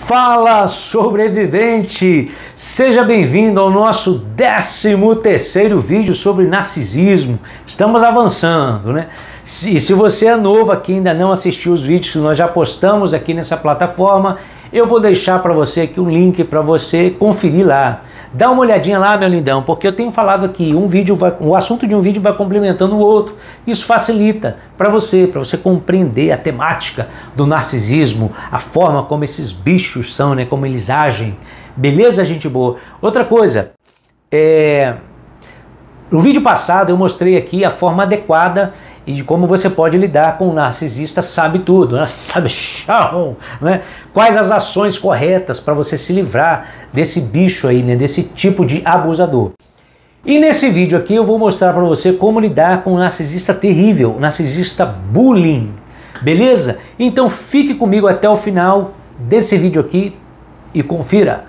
Fala, sobrevivente! Seja bem-vindo ao nosso 13º vídeo sobre narcisismo. Estamos avançando, né? E se você é novo aqui e ainda não assistiu os vídeos que nós já postamos aqui nessa plataforma, eu vou deixar para você aqui um link para você conferir lá. Dá uma olhadinha lá, meu lindão, porque eu tenho falado aqui, o assunto de um vídeo vai complementando o outro. Isso facilita para você compreender a temática do narcisismo, a forma como esses bichos são, né, como eles agem. Beleza, gente boa? Outra coisa, no vídeo passado eu mostrei aqui a forma adequada e de como você pode lidar com o narcisista sabe tudo, né? Sabe chão, né? Quais as ações corretas para você se livrar desse bicho aí, né? Desse tipo de abusador. E nesse vídeo aqui eu vou mostrar para você como lidar com o narcisista terrível, o narcisista bullying, beleza? Então fique comigo até o final desse vídeo aqui e confira.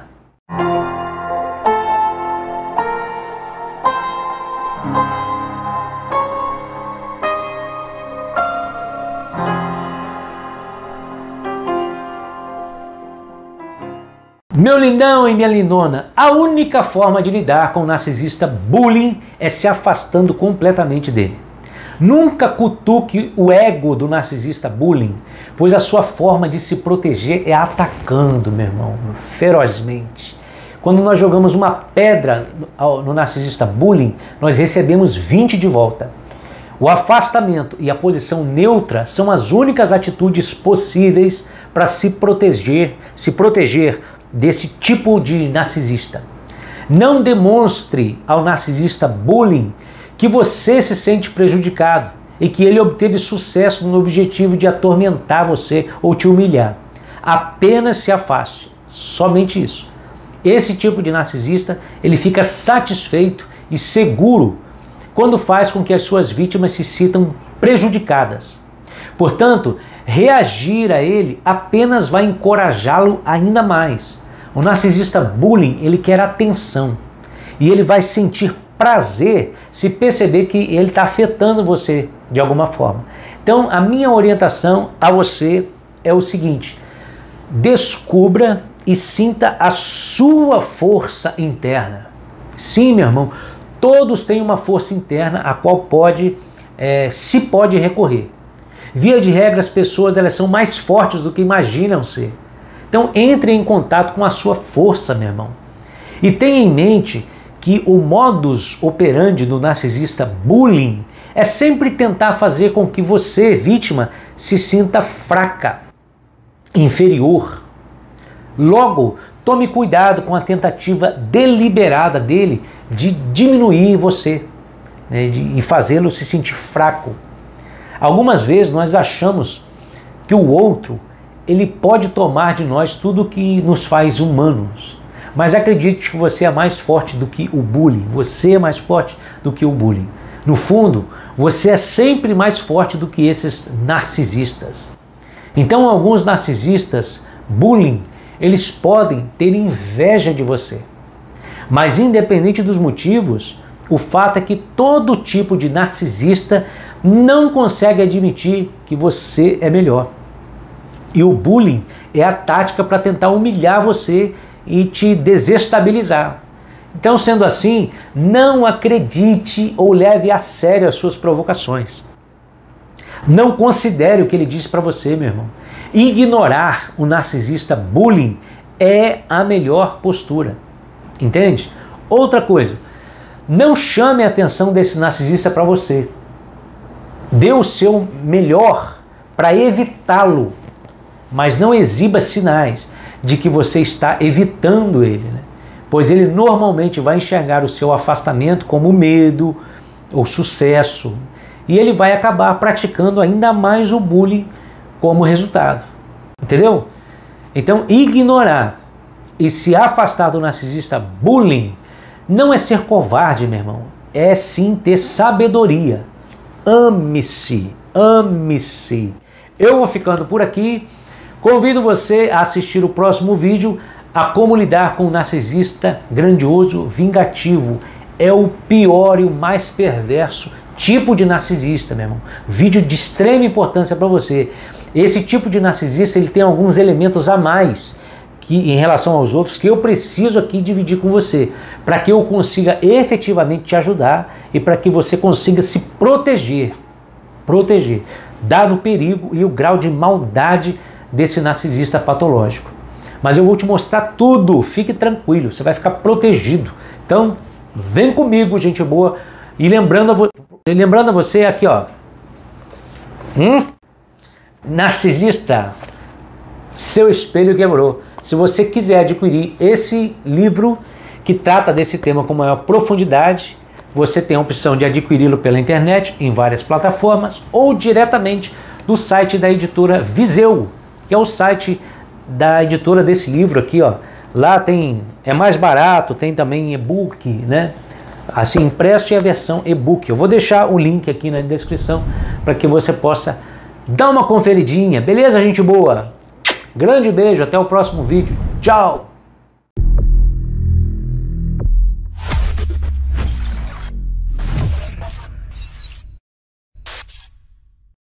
Meu lindão e minha lindona, a única forma de lidar com o narcisista bullying é se afastando completamente dele. Nunca cutuque o ego do narcisista bullying, pois a sua forma de se proteger é atacando, meu irmão, ferozmente. Quando nós jogamos uma pedra no narcisista bullying, nós recebemos 20 de volta. O afastamento e a posição neutra são as únicas atitudes possíveis para se proteger desse tipo de narcisista. Não demonstre ao narcisista bullying que você se sente prejudicado e que ele obteve sucesso no objetivo de atormentar você ou te humilhar. Apenas se afaste, somente isso. Esse tipo de narcisista, ele fica satisfeito e seguro quando faz com que as suas vítimas se sintam prejudicadas. Portanto, reagir a ele apenas vai encorajá-lo ainda mais. O narcisista bullying, ele quer atenção e ele vai sentir prazer se perceber que ele está afetando você de alguma forma. Então, a minha orientação a você é o seguinte: descubra e sinta a sua força interna. Sim, meu irmão, todos têm uma força interna a qual se pode recorrer. Via de regra, as pessoas elas são mais fortes do que imaginam ser. Então entre em contato com a sua força, meu irmão. E tenha em mente que o modus operandi do narcisista bullying é sempre tentar fazer com que você, vítima, se sinta fraca, inferior. Logo, tome cuidado com a tentativa deliberada dele de diminuir você, né, e fazê-lo se sentir fraco. Algumas vezes nós achamos que o outro ele pode tomar de nós tudo que nos faz humanos. Mas acredite que você é mais forte do que o bullying. Você é mais forte do que o bullying. No fundo, você é sempre mais forte do que esses narcisistas. Então, alguns narcisistas bullying, eles podem ter inveja de você. Mas independente dos motivos, o fato é que todo tipo de narcisista não consegue admitir que você é melhor. E o bullying é a tática para tentar humilhar você e te desestabilizar. Então, sendo assim, não acredite ou leve a sério as suas provocações. Não considere o que ele diz para você, meu irmão. Ignorar o narcisista bullying é a melhor postura. Entende? Outra coisa, não chame a atenção desse narcisista para você. Dê o seu melhor para evitá-lo. Mas não exiba sinais de que você está evitando ele, né? Pois ele normalmente vai enxergar o seu afastamento como medo ou sucesso, e ele vai acabar praticando ainda mais o bullying como resultado. Entendeu? Então, ignorar e se afastar do narcisista bullying não é ser covarde, meu irmão. É sim ter sabedoria. Ame-se, ame-se. Eu vou ficando por aqui. Convido você a assistir o próximo vídeo, a como lidar com um narcisista grandioso, vingativo. É o pior e o mais perverso tipo de narcisista, meu irmão. Vídeo de extrema importância para você. Esse tipo de narcisista ele tem alguns elementos a mais em relação aos outros que eu preciso aqui dividir com você, para que eu consiga efetivamente te ajudar e para que você consiga se proteger, dado o perigo e o grau de maldade desse narcisista patológico. Mas eu vou te mostrar tudo, fique tranquilo, você vai ficar protegido. Então, vem comigo, gente boa. E lembrando a você aqui, ó. Narcisista, seu espelho quebrou. Se você quiser adquirir esse livro que trata desse tema com maior profundidade, você tem a opção de adquiri-lo pela internet, em várias plataformas, ou diretamente do site da editora Viseu, que é o site da editora desse livro aqui, ó. Lá é mais barato, tem também e-book, né? Assim, impresso e a versão e-book. Eu vou deixar o link aqui na descrição para que você possa dar uma conferidinha. Beleza, gente boa? Grande beijo, até o próximo vídeo. Tchau!